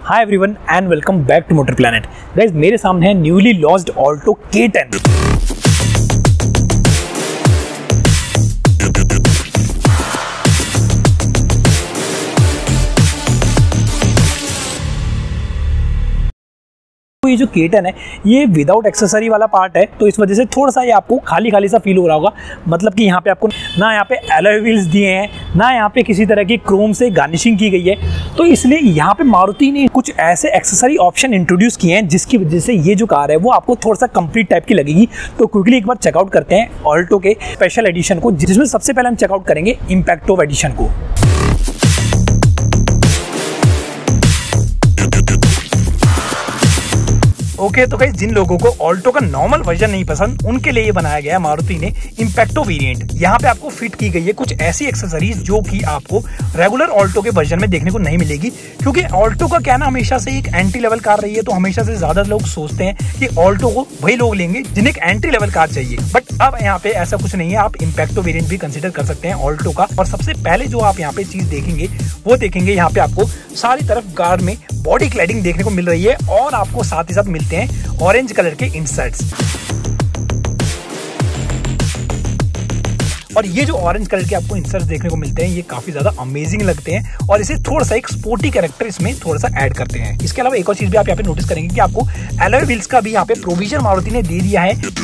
Hi everyone and welcome back to motor planet. Guys मेरे सामने है न्यूली लॉन्च्ड ऑल्टो K10। ये जो K10 है ये विदाउट एक्सेसरी वाला पार्ट है, तो इस वजह से थोड़ा सा ये आपको खाली खाली सा फील हो रहा होगा। मतलब कि यहाँ पे आपको ना यहाँ पे एलॉय व्हील्स दिए हैं, ना यहाँ पे किसी तरह की क्रोम से गार्निशिंग की गई है। तो इसलिए यहाँ पे मारुति ने कुछ ऐसे एक्सेसरी ऑप्शन इंट्रोड्यूस किए हैं जिसकी वजह से ये जो कार है वो आपको थोड़ा सा कंप्लीट टाइप की लगेगी। तो क्विकली एक बार चेकआउट करते हैं ऑल्टो के स्पेशल एडिशन को, जिसमें सबसे पहले हम चेकआउट करेंगे इम्पैक्टो एडिशन को। ओके तो गाइस जिन लोगों को ऑल्टो का नॉर्मल वर्जन नहीं पसंद उनके लिए ये बनाया गया है मारुति ने इम्पैक्टो वेरिएंट। यहाँ पे आपको फिट की गई है कुछ ऐसी एक्सेसरीज जो कि आपको रेगुलर ऑल्टो के वर्जन में देखने को नहीं मिलेगी, क्योंकि ऑल्टो का क्या ना हमेशा से एक एंट्री लेवल कार रही है। तो हमेशा से ज्यादा लोग सोचते हैं कि ऑल्टो को वही लोग लेंगे जिन्हें एक एंट्री लेवल कार चाहिए, बट अब यहाँ पे ऐसा कुछ नहीं है। आप इम्पैक्टो वेरिएंट भी कंसिडर कर सकते हैं ऑल्टो का। और सबसे पहले जो आप यहाँ पे चीज देखेंगे वो देखेंगे यहाँ पे आपको सारी तरफ कार में बॉडी क्लैडिंग देखने को मिल रही है और आपको साथ ही साथ मिलते हैं ऑरेंज कलर के इंसर्ट्स। और ये जो ऑरेंज कलर के आपको इंसर्ट्स देखने को मिलते हैं ये काफी ज्यादा अमेजिंग लगते हैं और इसे थोड़ा सा एक स्पोर्टी कैरेक्टर इसमें थोड़ा सा ऐड करते हैं। इसके अलावा एक और चीज भी आप यहाँ पे नोटिस करेंगे कि आपको एलॉय व्हील्स का भी यहाँ पे प्रोविजन मारुति ने दे दिया है।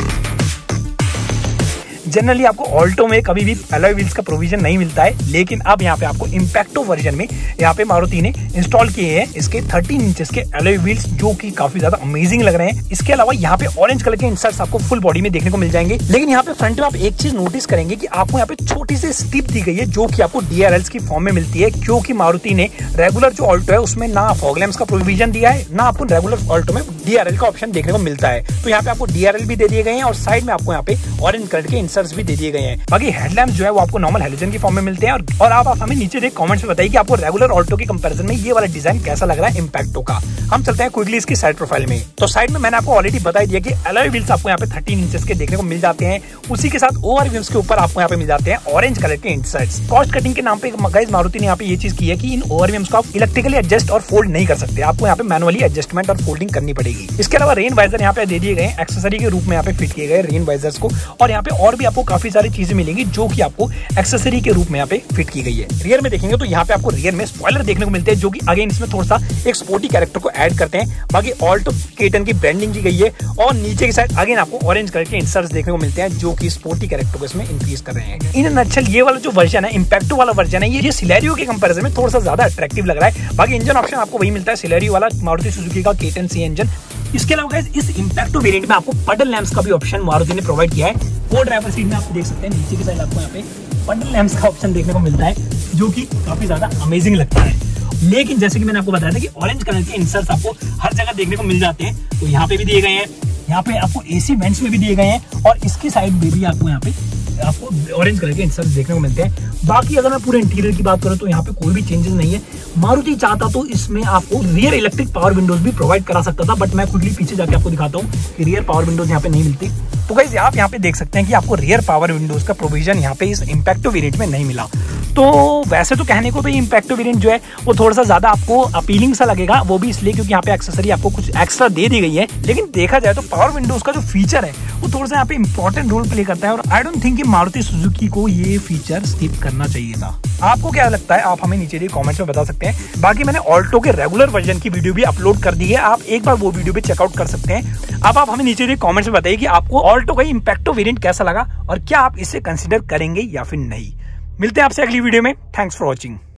जनरली आपको ऑल्टो में कभी भी एलॉय व्हील्स का प्रोविजन नहीं मिलता है, लेकिन अब यहाँ पे आपको इम्पैक्टो वर्जन में यहाँ पे मारुति ने इंस्टॉल किए हैं इसके 13 इंचेस के एलॉय व्हील्स, जो कि काफी ज्यादा अमेजिंग लग रहे हैं। इसके अलावा यहाँ पे ऑरेंज कलर के इंसर्ट्स आपको फुल बॉडी में देखने को मिल जाएंगे। लेकिन यहाँ पे फ्रंट में आप एक चीज नोटिस करेंगे कि आपको यहाँ पे छोटी सी स्टिप दी गई है जो कि आपको DRLs की फॉर्म में मिलती है, क्योंकि मारुति ने रेगुलर जो ऑल्टो है उसमें ना फॉग लैम्प्स का प्रोविजन दिया है, ना आपको रेगुलर ऑल्टो में DRL का ऑप्शन देखने को मिलता है। तो यहाँ पे आपको DRL भी दे दिए गए हैं और साइड में आपको यहाँ पे ऑरेंज कलर के इंसर्ट्स भी दे दिए गए हैं। बाकी हेडलैम्प जो है वो आपको नॉर्मल हैलोजन की फॉर्म में मिलते हैं। और आप हमें नीचे देख कमेंट्स में बताइए कि आपको रेगुलर ऑल्टो के कंपैरिजन में ये वाला डिजाइन कैसा लग रहा है इम्पैक्टो का। हम चलते हैं क्विकली इसकी साइड प्रोफाइल में। तो साइड में मैंने आपको ऑलरेडी बता दिया कि एलॉय व्हील्स आपको यहाँ पे 13 इंचेस के देखने को मिल जाते हैं। उसी के साथ ओवर व्हील्स के ऊपर आपको यहाँ पे मिल जाते हैं ऑरेंज कलर के इंसर्ट्स। कॉस्ट कटिंग के नाम पे गाइस मारुति ने यहाँ पे ये चीज की है कि इन ओवर व्हील्स को आप इलेक्ट्रिकली एडजस्ट और फोल्ड नहीं कर सकते, आपको यहाँ पे मैनुअली एडजस्टमेंट और फोल्डिंग करनी पड़ेगी। इसके अलावा रेन वाइजर यहाँ पे दे दिए गए एक्सेसरी के रूप में यहाँ पे फिट किए गए रेन वाइजर्स को। और यहाँ पे और भी आपको काफी सारी चीजें मिलेंगी जो कि आपको एक्सेसरी के रूप में यहाँ पे फिट की गई है। रियर में देखेंगे तो यहाँ पे आपको रियर में स्पॉइलर देखने को मिलते हैं जो कि अगेन इसमें थोड़ा सा एक स्पोर्टी कैरेक्टर को ऐड करते हैं। बाकी ऑल्टो K10 की ब्रांडिंग की गई है और नीचे की साइड अगेन आपको ऑरेंज कलर के इंसर्ट्स देखने को मिलते हैं जो कि स्पोर्टी कैरेक्टर को इसमें इंक्रीज कर रहे हैं। इन नटशेल ये वाला जो वर्जन है इम्पैक्टो वाला वर्जन है ये सिलेरियो के कंपैरिजन में थोड़ा सा ज्यादा अट्रैक्टिव लग रहा है। बाकी इंजन ऑप्शन आपको वही मिलता है सिलेरियो वाला मारुति सुजुकी का K10C इंजन। इसके अलावा गाइस इस इम्पैक्टो वेरिएंट में आपको पडल लैंप्स का भी ऑप्शन मारुति ने प्रोवाइड किया है। को ड्राइवर सीट में आप देख सकते हैं नीचे की साइड आपको यहाँ पे पडल लैंप्स का ऑप्शन देखने को मिलता है जो कि काफी ज्यादा अमेजिंग लगता है। लेकिन जैसे कि मैंने आपको बताया था कि ऑरेंज कलर के इंसर्ट्स आपको हर जगह देखने को मिल जाते हैं, तो यहाँ पे भी दिए गए हैं, यहाँ पे आपको AC वेंट्स में भी दिए गए हैं और इसकी साइड में भी आपको यहाँ पे आपको ऑरेंज कलर के इंसर्ट्स देखने को मिलते हैं। बाकी अगर मैं पूरे इंटीरियर की बात करूं तो यहाँ पे कोई भी चेंजेस नहीं है। मारुति चाहता तो इसमें आपको रियर इलेक्ट्रिक पावर विंडोज भी प्रोवाइड करा सकता था, बट मैं क्विकली पीछे जाके आपको दिखाता हूँ कि रियर पावर विंडोज यहाँ पे नहीं मिलती। तो गाइस आप यहाँ पे देख सकते हैं कि आपको रियर पावर विंडोज का प्रोविजन यहाँ पे इस इम्पैक्टो वेरिएंट में नहीं मिला। तो वैसे तो कहने को भी इम्पैक्टो वेरिएंट जो है वो थोड़ा सा ज्यादा आपको अपीलिंग सा लगेगा, वो भी इसलिए क्योंकि यहाँ पे एक्सेसरी आपको कुछ एक्स्ट्रा दे दी गई है। लेकिन देखा जाए तो पावर विंडोज का जो फीचर है वो थोड़ा सा यहाँ पे इंपॉर्टेंट रोल प्ले करता है और आई डोंट थिंक कि मारुति सुजुकी को ये फीचर स्किप करना चाहिए था। आपको क्या लगता है आप हमें नीचे कमेंट्स में बता सकते हैं। बाकी मैंने ऑल्टो के रेगुलर वर्जन की वीडियो भी अपलोड कर दी है, आप एक बार वो वीडियो भी चेकआउट कर सकते हैं। अब आप हमें नीचे कमेंट्स में बताइए कि आपको ऑल्टो का इम्पैक्टो वेरिएंट कैसा लगा और क्या आप इसे कंसिडर करेंगे या फिर नहीं। मिलते हैं आपसे अगली वीडियो में। Thanks for watching.